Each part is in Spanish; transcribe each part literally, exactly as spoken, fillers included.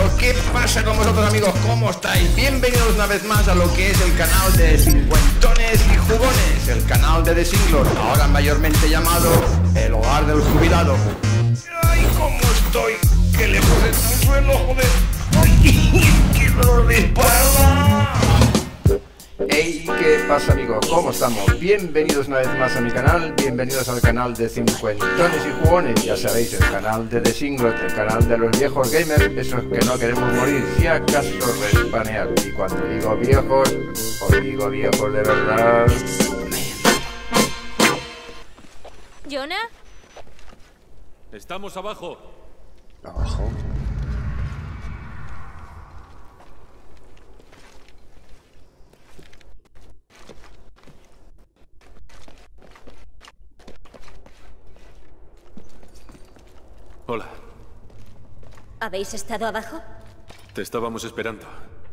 ¿qué pasa con vosotros, amigos? ¿Cómo estáis? Bienvenidos una vez más a lo que es el canal de cincuentones y jugones, el canal de The Singlos, ahora mayormente llamado el hogar del jubilado. ¡Ay, cómo estoy! ¡Que le puse en el suelo, joder! ¡Ay, qué dolor de espalda! Hey, ¿qué pasa, amigos? ¿Cómo estamos? Bienvenidos una vez más a mi canal, bienvenidos al canal de cincuentones y jugones, ya sabéis, el canal de The Singlos, el canal de los viejos gamers, esos que no queremos morir, si acaso respanear. Y cuando digo viejos, os digo viejos de verdad. ¿Jonah? Estamos abajo. ¿Abajo? Hola. ¿Habéis estado abajo? Te estábamos esperando.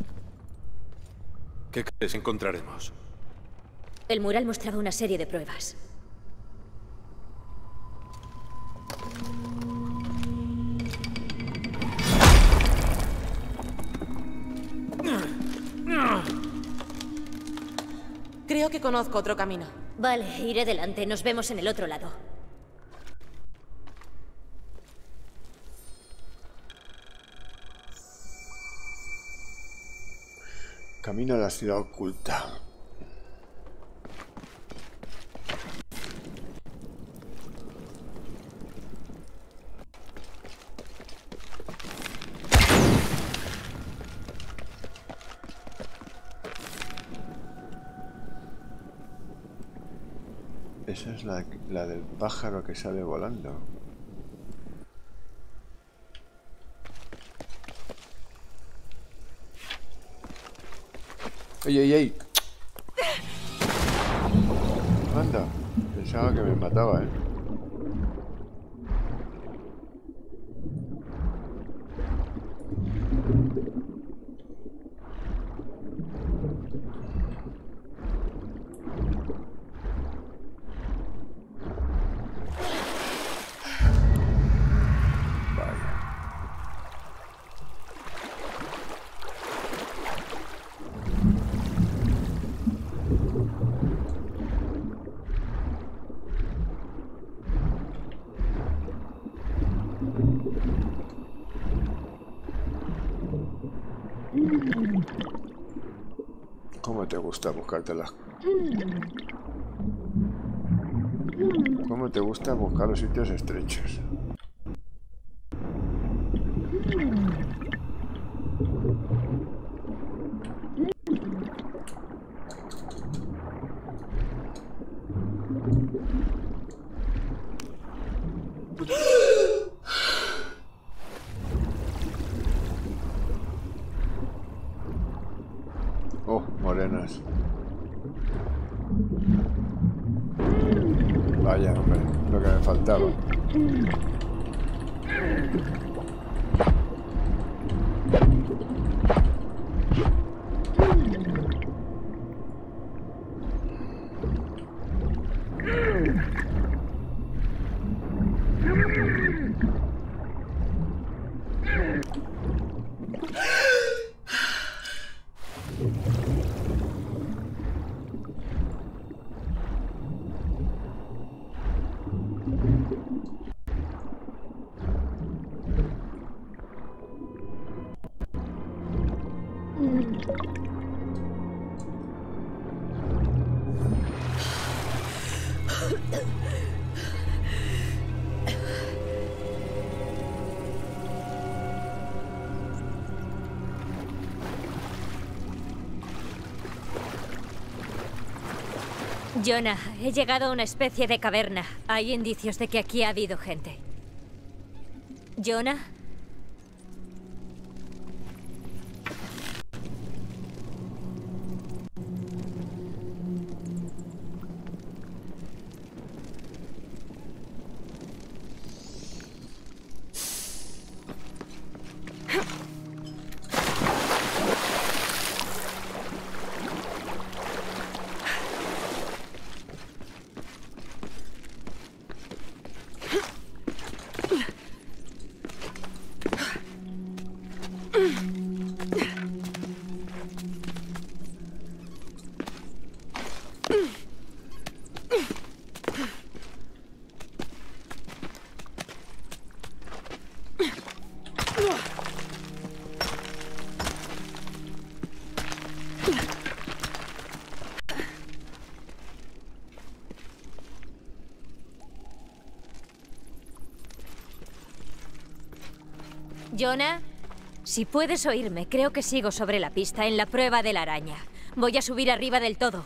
¿Qué crees que encontraremos? El mural mostraba una serie de pruebas. Creo que conozco otro camino. Vale, iré delante. Nos vemos en el otro lado. Camino a la ciudad oculta. Esa es la, la del pájaro que sale volando. ¡Ey, ey, ey! Anda, pensaba que me mataba, ¿eh? ¿Cómo te gusta buscarte las... ¿Cómo te gusta buscar los sitios estrechos? Oh, morenas. Vaya, hombre, lo que me faltaba. Jonah, he llegado a una especie de caverna. Hay indicios de que aquí ha habido gente. ¿Jonah? Jonah, si puedes oírme, creo que sigo sobre la pista en la prueba de la araña. Voy a subir arriba del todo.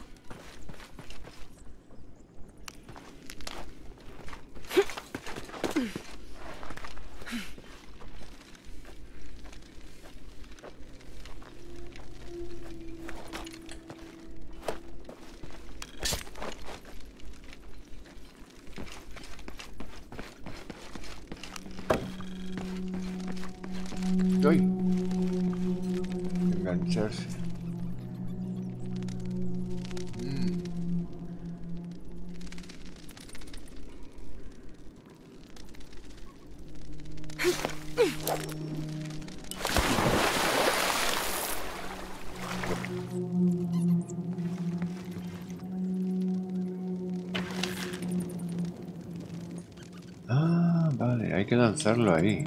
Doy. Engancharse. Mm. Ah, vale, hay que lanzarlo ahí.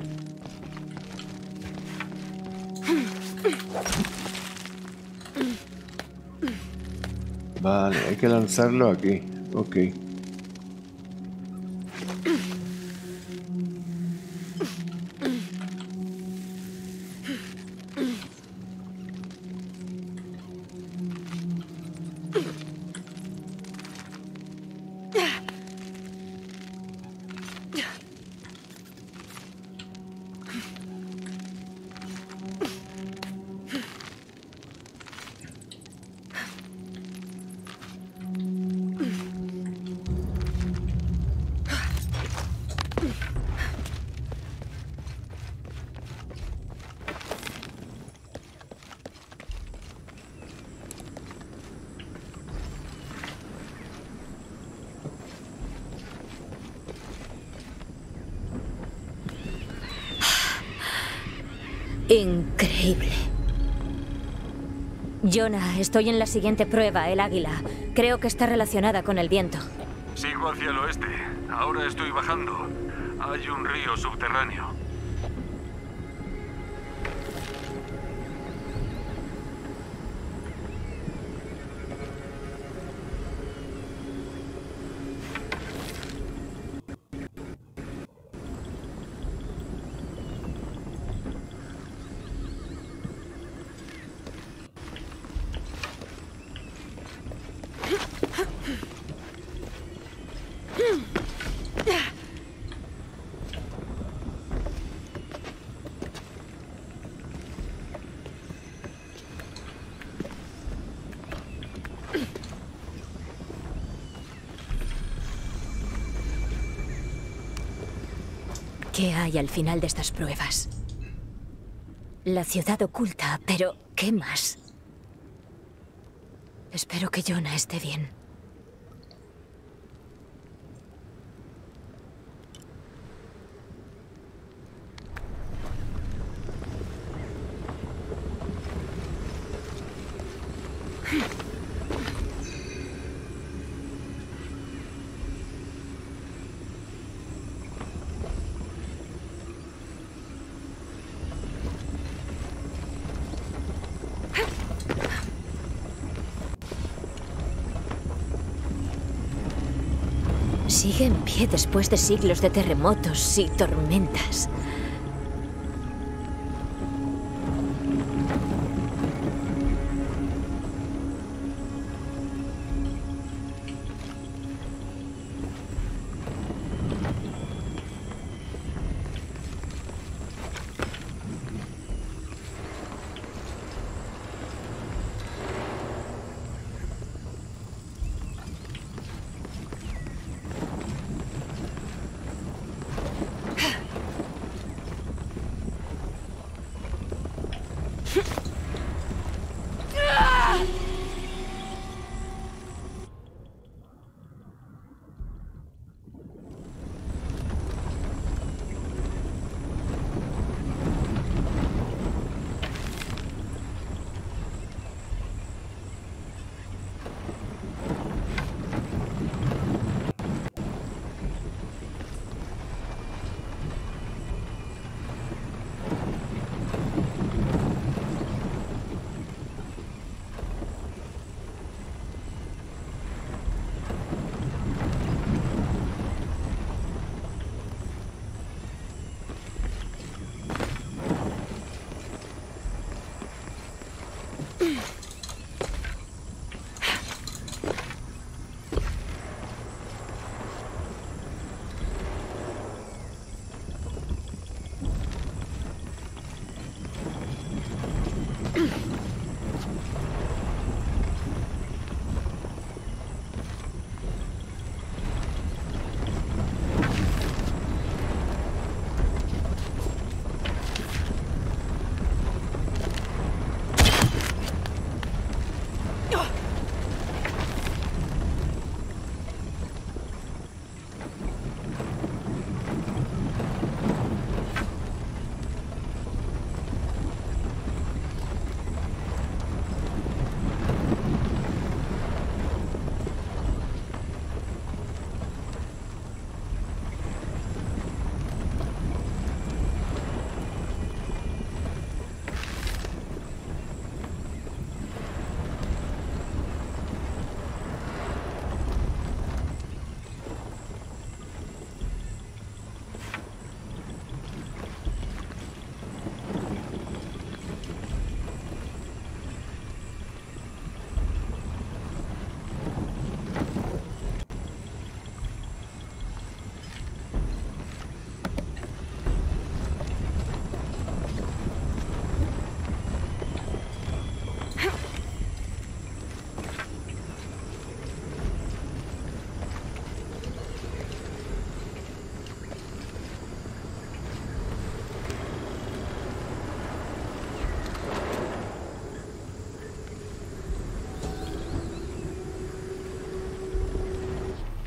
Vale, hay que lanzarlo aquí. Ok. Increíble. Jonah, estoy en la siguiente prueba, el águila. Creo que está relacionada con el viento. Sigo hacia el oeste. Ahora estoy bajando. Hay un río subterráneo. ¿Qué hay al final de estas pruebas? La ciudad oculta, pero ¿qué más? Espero que Jonah esté bien. Sigue en pie después de siglos de terremotos y tormentas.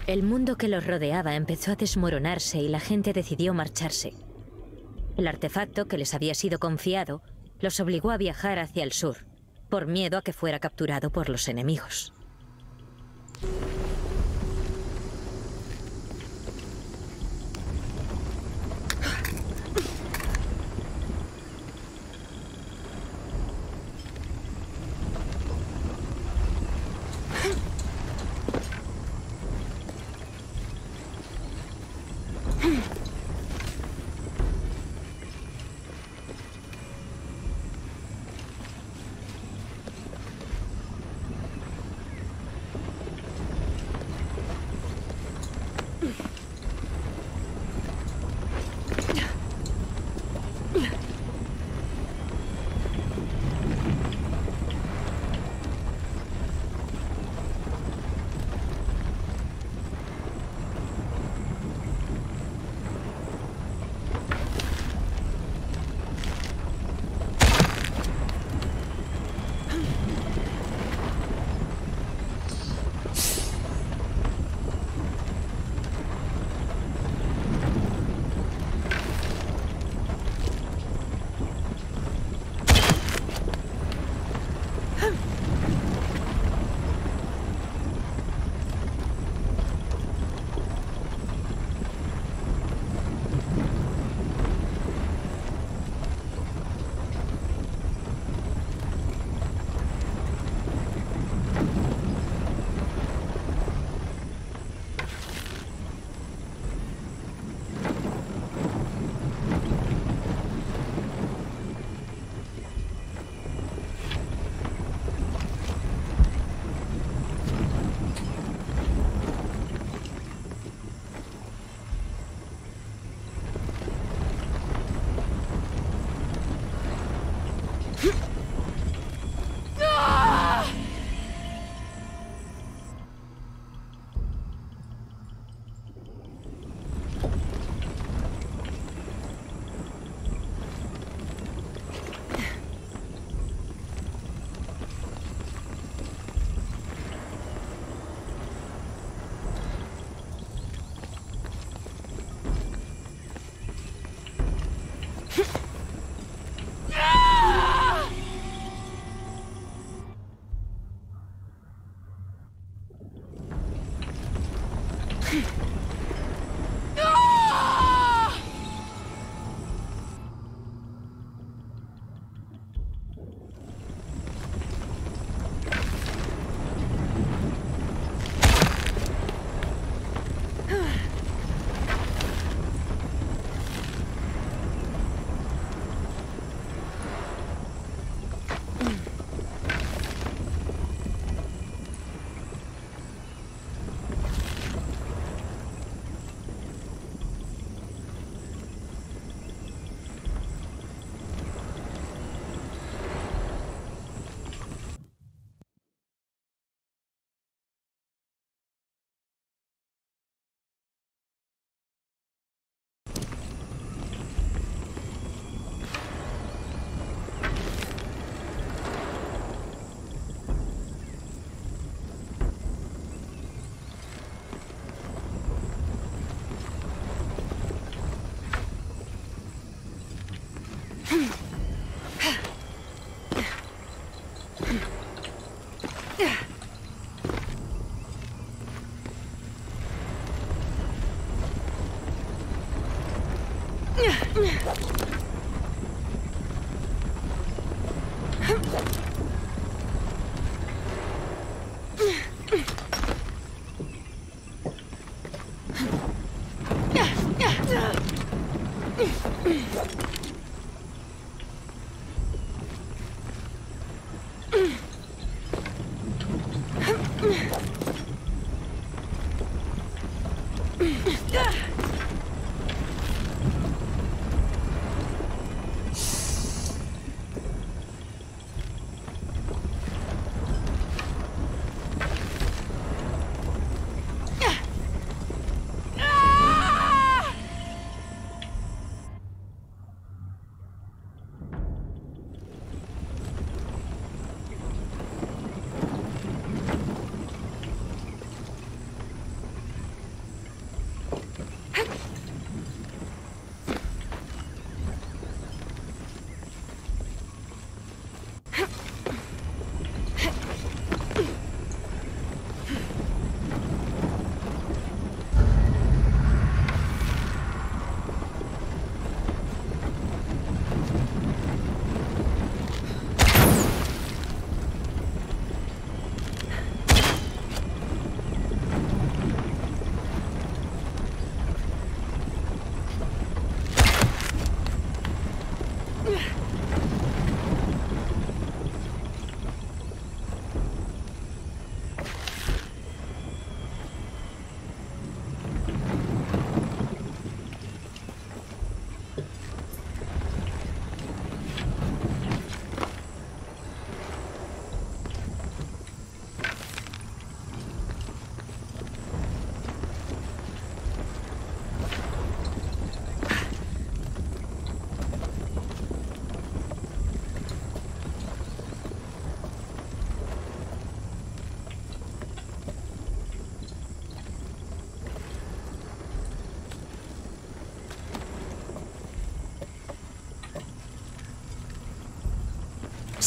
El mundo que los rodeaba empezó a desmoronarse y la gente decidió marcharse. El artefacto que les había sido confiado los obligó a viajar hacia el sur, por miedo a que fuera capturado por los enemigos.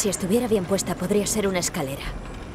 Si estuviera bien puesta, podría ser una escalera.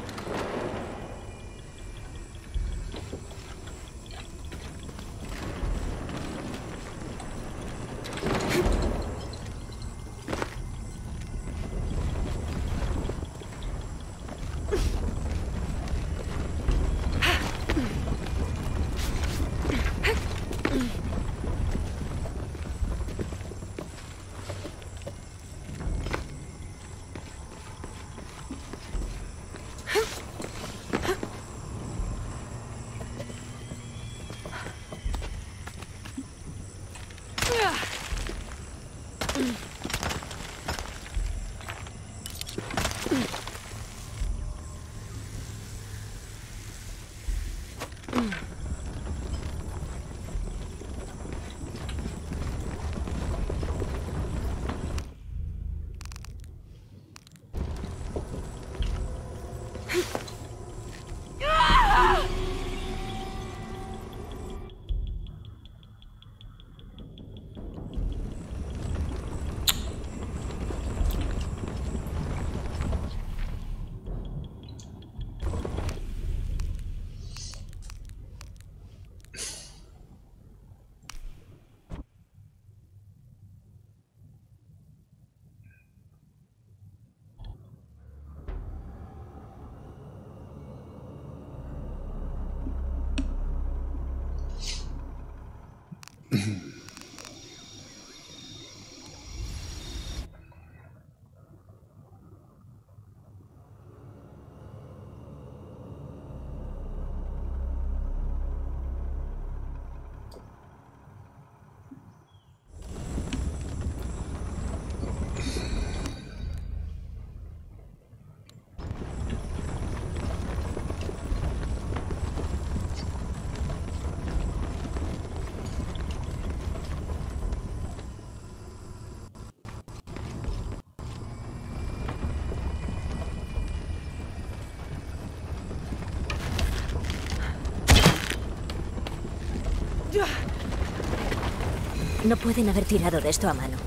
No pueden haber tirado de esto a mano.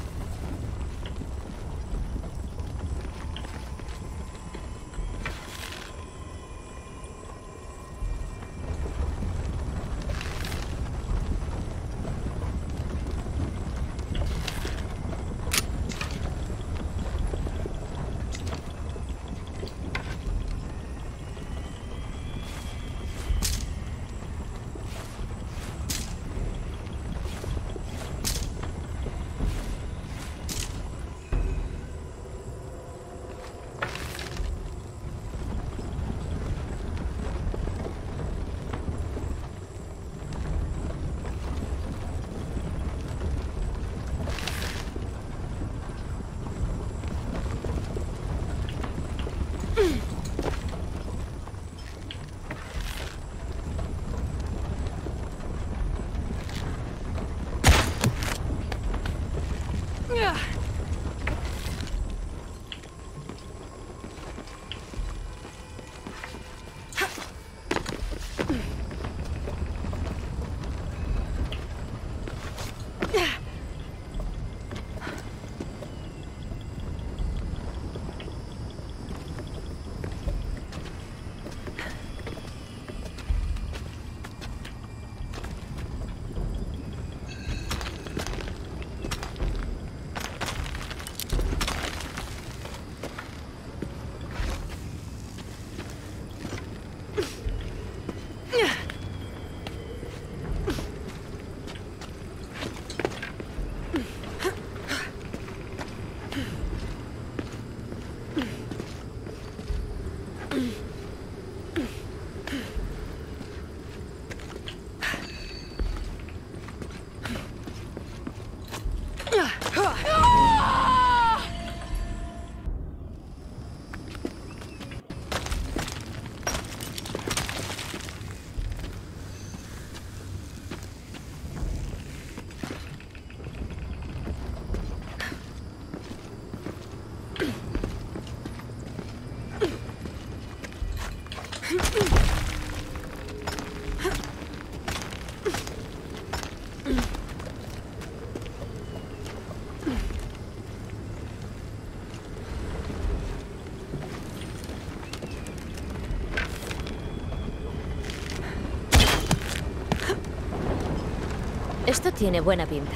Esto tiene buena pinta.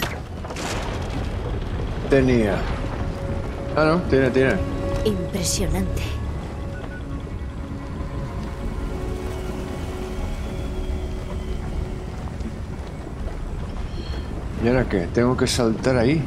Tenía. Ah, no, tiene, tiene. Impresionante. ¿Y ahora qué? ¿Tengo que saltar ahí?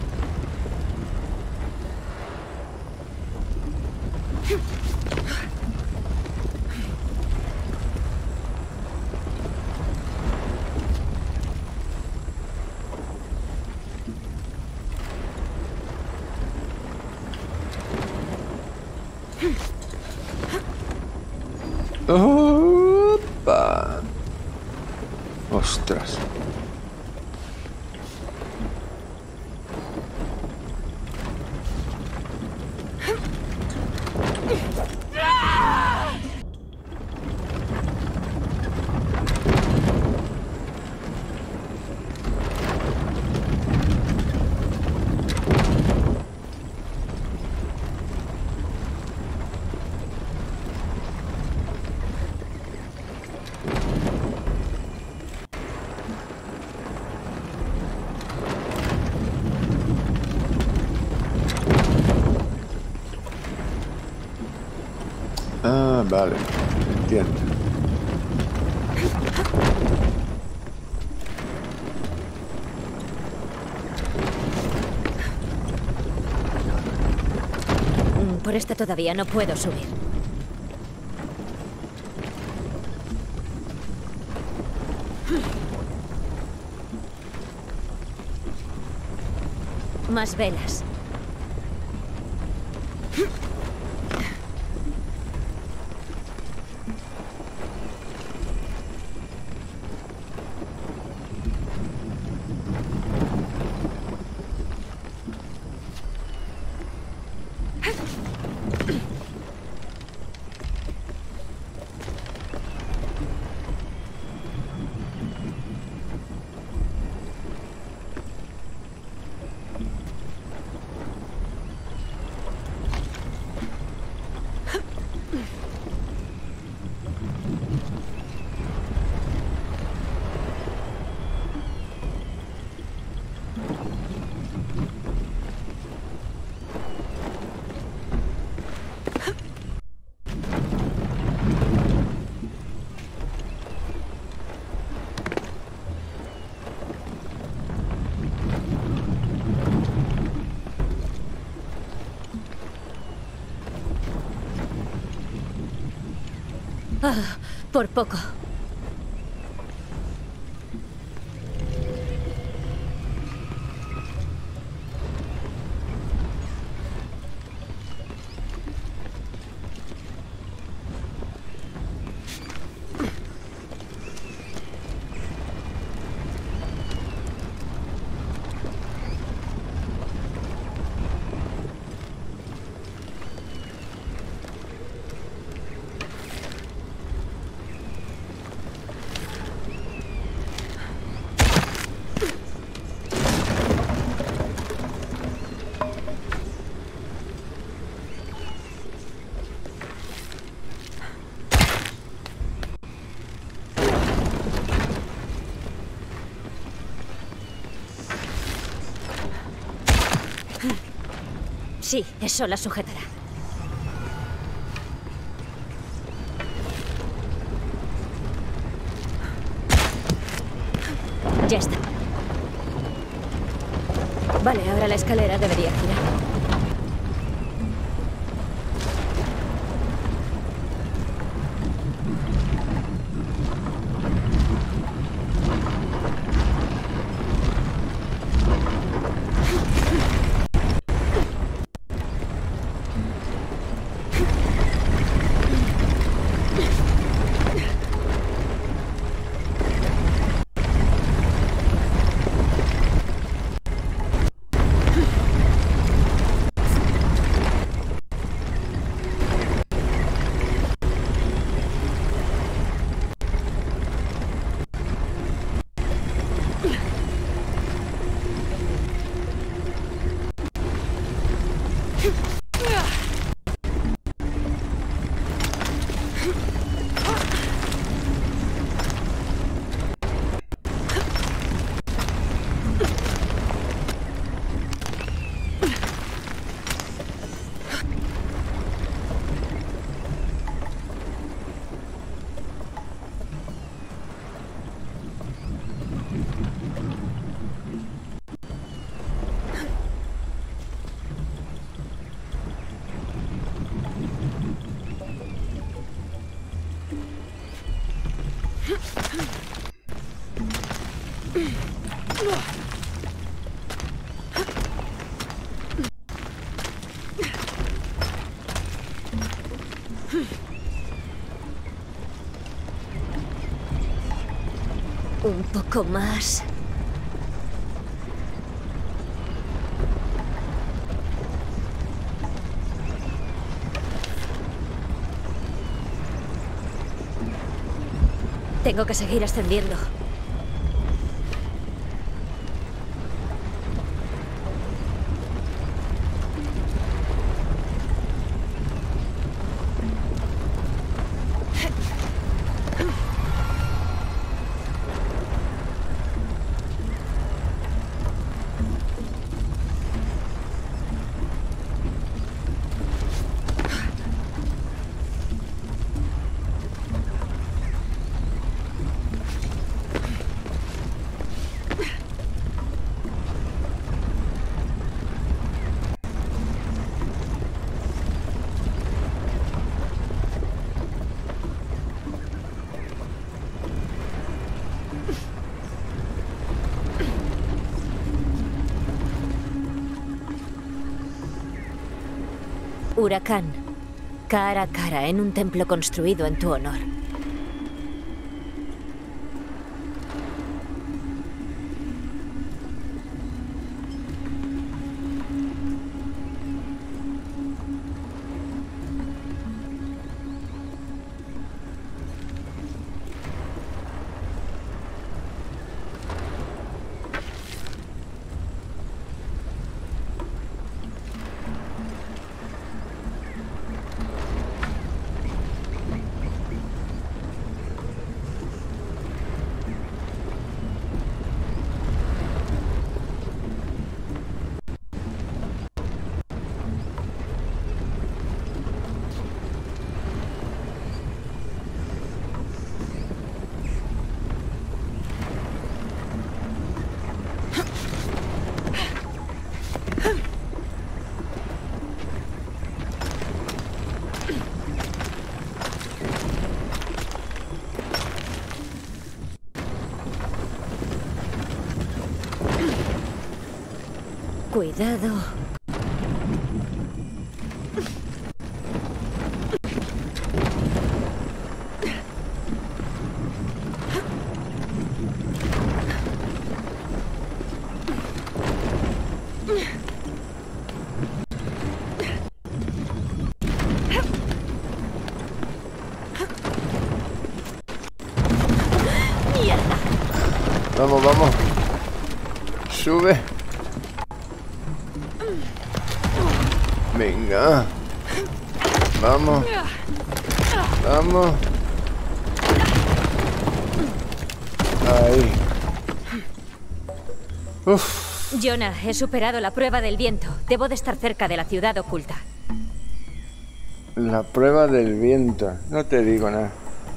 Opa. Ostras. Ah, vale. Entiendo. Por esta todavía no puedo subir. Más velas. Ah, por poco. Sí, eso la sujetará. Ya está. Vale, ahora la escalera debería girar. Un poco más. Tengo que seguir ascendiendo. Huracán. Cara a cara en un templo construido en tu honor. Cuidado. Mierda. Vamos, vamos. Sube. Venga. Vamos. Vamos. Ahí. Uf. Jonah, he superado la prueba del viento. Debo de estar cerca de la ciudad oculta. La prueba del viento. No te digo nada.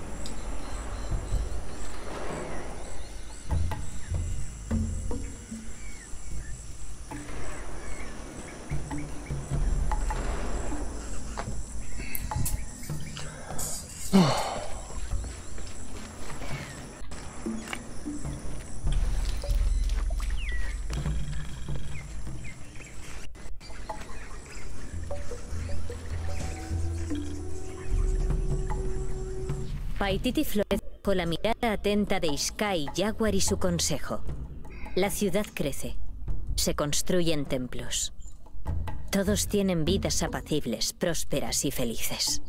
Paititi florece con la mirada atenta de Sky, Jaguar y su consejo. La ciudad crece. Se construyen templos. Todos tienen vidas apacibles, prósperas y felices.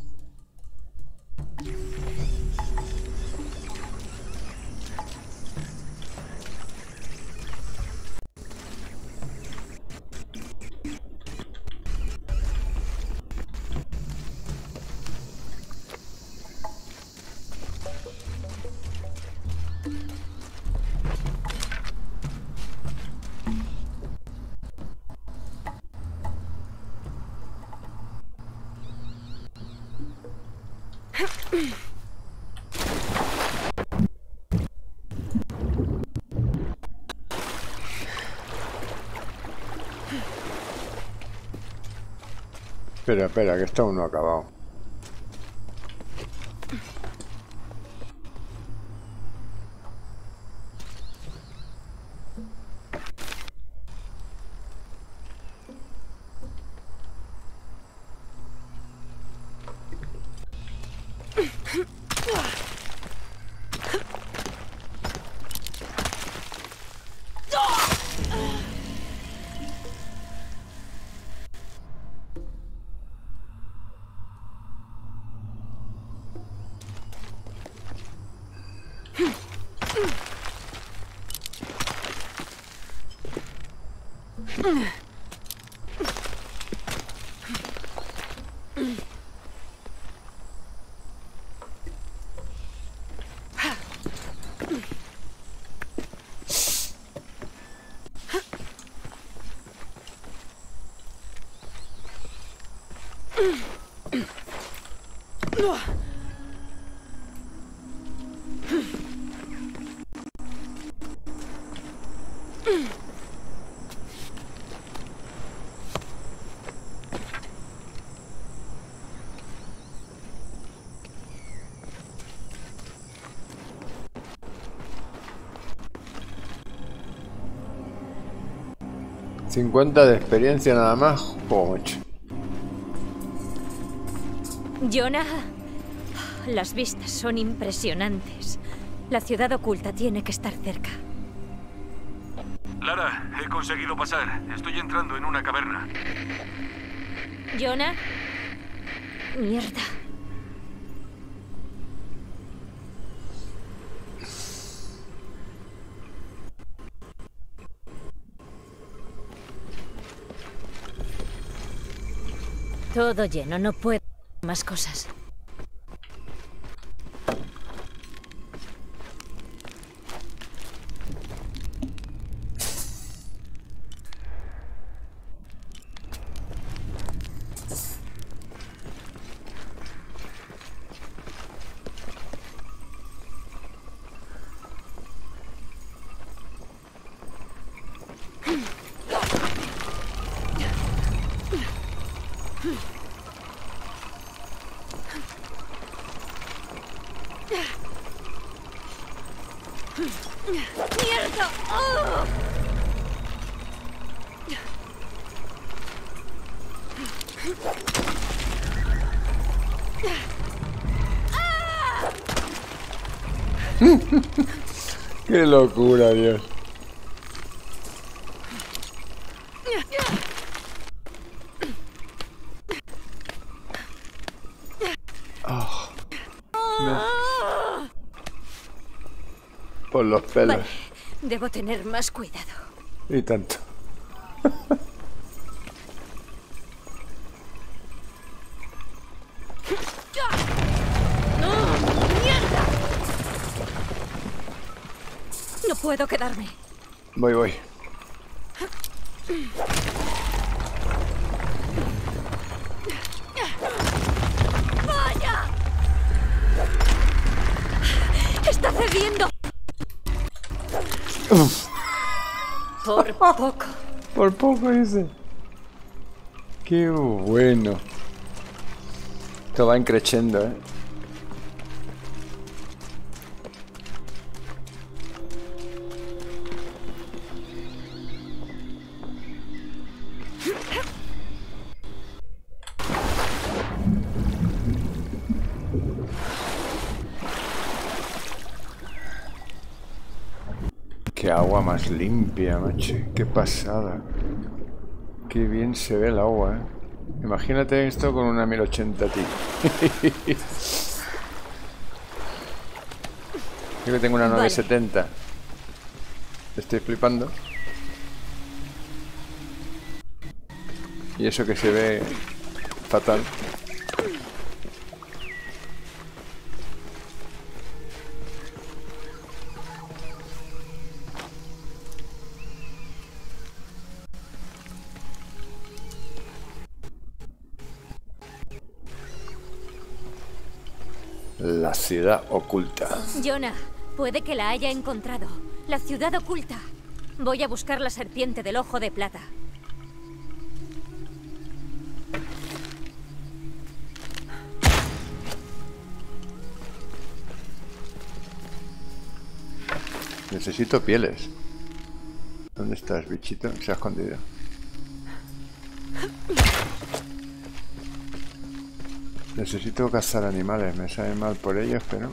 Espera, espera, que está uno acabado. cincuenta de experiencia nada más. Oh, macho. Jonah, las vistas son impresionantes. La ciudad oculta tiene que estar cerca. Lara, he conseguido pasar. Estoy entrando en una caverna. Jonah. Mierda. Todo lleno, no puedo más cosas. ¡Mierda! ¡Oh! ¡Qué locura, Dios! Oh, me... Por los pelos. Vale, debo tener más cuidado. Y tanto. ¡Mierda! No puedo quedarme. Voy, voy. ¡Vaya! ¡Está cediendo! Uf. Por poco. Por poco dice. Qué bueno. Esto va increciendo, eh. Qué agua más limpia, macho. Qué pasada. Qué bien se ve el agua, eh. Imagínate esto con una mil ochenta Ti. Yo que tengo una nueve setenta. Estoy flipando. Y eso que se ve fatal. La ciudad oculta. Jonah, puede que la haya encontrado. La ciudad oculta. Voy a buscar la serpiente del ojo de plata. Necesito pieles. ¿Dónde estás, bichito? Se ha escondido. Necesito cazar animales. Me sabe mal por ellos, pero...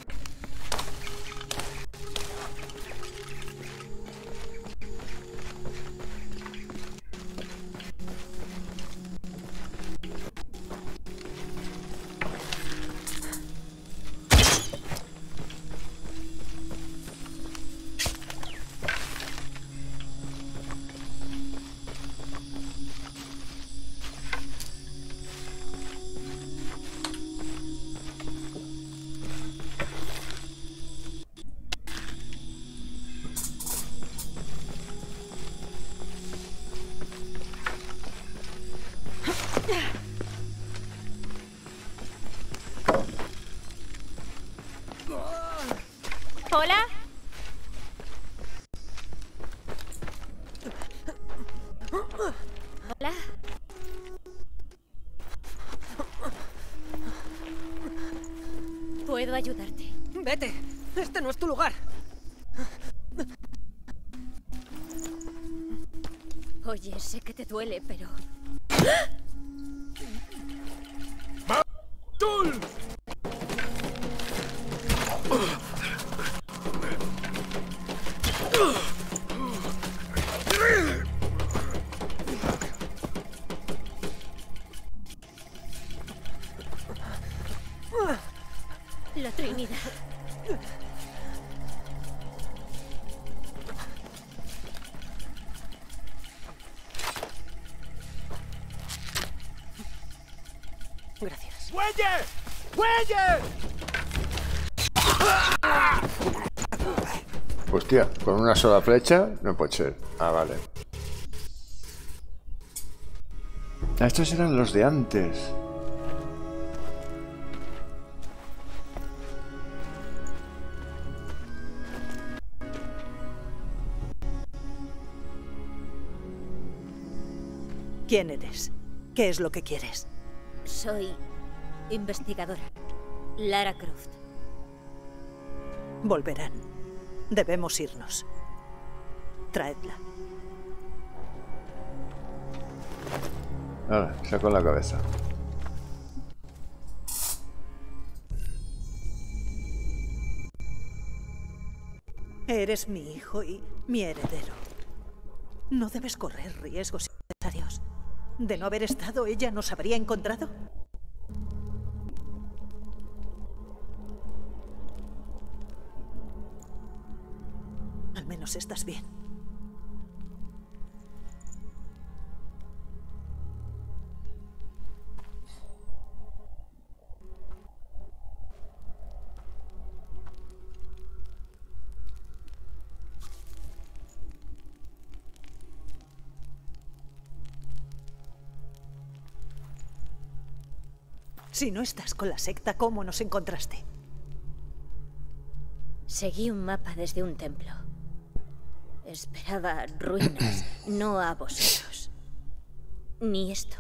¿Hola? ¿Hola? Puedo ayudarte. Vete. Este no es tu lugar. Oye, sé que te duele, pero... ¡Tul! La Trinidad. Gracias. ¡Muelle! ¡Muelle! Hostia, con una sola flecha no puede ser. Ah, vale. Ah, estos eran los de antes. ¿Quién eres? ¿Qué es lo que quieres? Soy investigadora. Lara Croft. Volverán. Debemos irnos. Traedla. Ahora, saco la cabeza. Eres mi hijo y mi heredero. No debes correr riesgos innecesarios. De no haber estado, ¿ella nos habría encontrado? Al menos estás bien. Si no estás con la secta, ¿cómo nos encontraste? Seguí un mapa desde un templo. Esperaba ruinas, no a vosotros. Ni esto.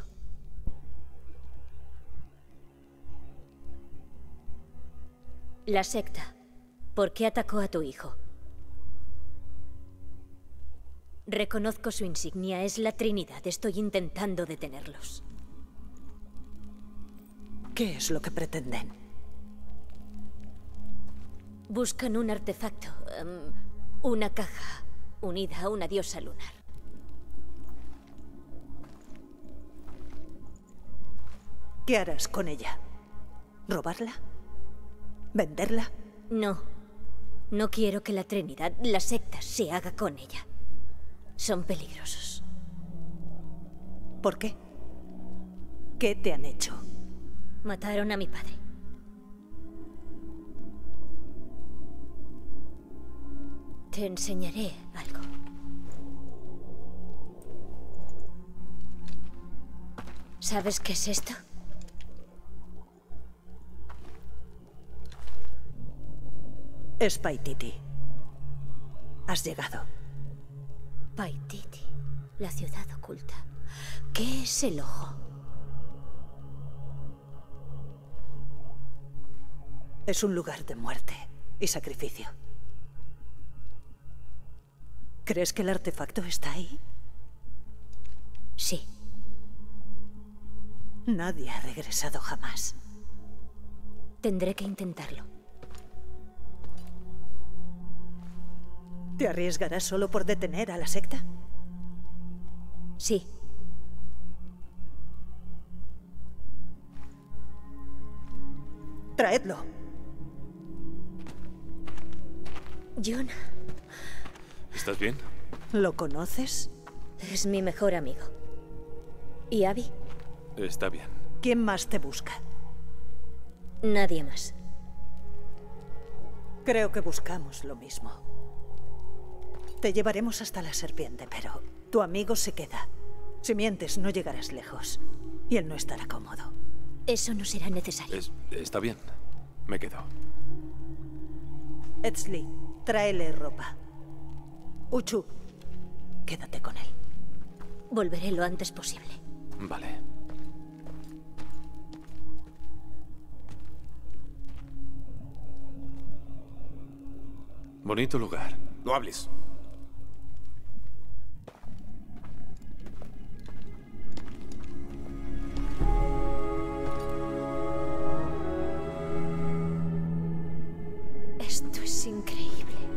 La secta. ¿Por qué atacó a tu hijo? Reconozco su insignia, es la Trinidad. Estoy intentando detenerlos. ¿Qué es lo que pretenden? Buscan un artefacto, um, una caja unida a una diosa lunar. ¿Qué harás con ella? ¿Robarla? ¿Venderla? No. No quiero que la Trinidad, la secta, se haga con ella. Son peligrosos. ¿Por qué? ¿Qué te han hecho? Mataron a mi padre. Te enseñaré algo. ¿Sabes qué es esto? Es Paititi. Has llegado. Paititi, la ciudad oculta. ¿Qué es el ojo? Es un lugar de muerte y sacrificio. ¿Crees que el artefacto está ahí? Sí. Nadie ha regresado jamás. Tendré que intentarlo. ¿Te arriesgarás solo por detener a la secta? Sí. Traedlo. John. ¿Estás bien? ¿Lo conoces? Es mi mejor amigo. ¿Y Abby? Está bien. ¿Quién más te busca? Nadie más. Creo que buscamos lo mismo. Te llevaremos hasta la serpiente, pero tu amigo se queda. Si mientes, no llegarás lejos. Y él no estará cómodo. Eso no será necesario. Es, está bien. Me quedo. Etzli, tráele ropa. Uchu, quédate con él. Volveré lo antes posible. Vale. Bonito lugar. No hables. Esto es increíble.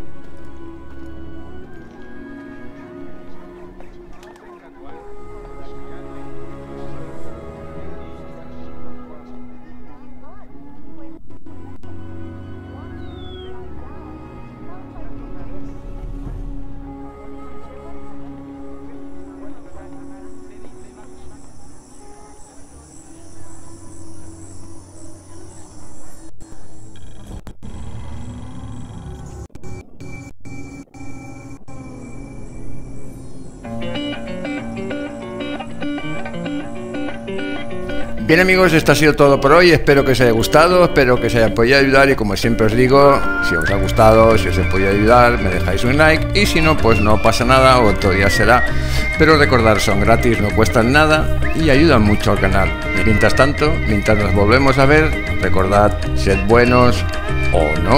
Bien amigos, esto ha sido todo por hoy, espero que os haya gustado, espero que os haya podido ayudar y como siempre os digo, si os ha gustado, si os he podido ayudar, me dejáis un like y si no, pues no pasa nada, otro día será, pero recordad, son gratis, no cuestan nada y ayudan mucho al canal. Mientras tanto, mientras nos volvemos a ver, recordad, sed buenos o no.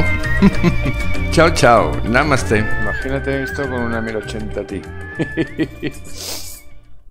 Chao, chao, namaste. Imagínate esto con una mil ochenta Ti.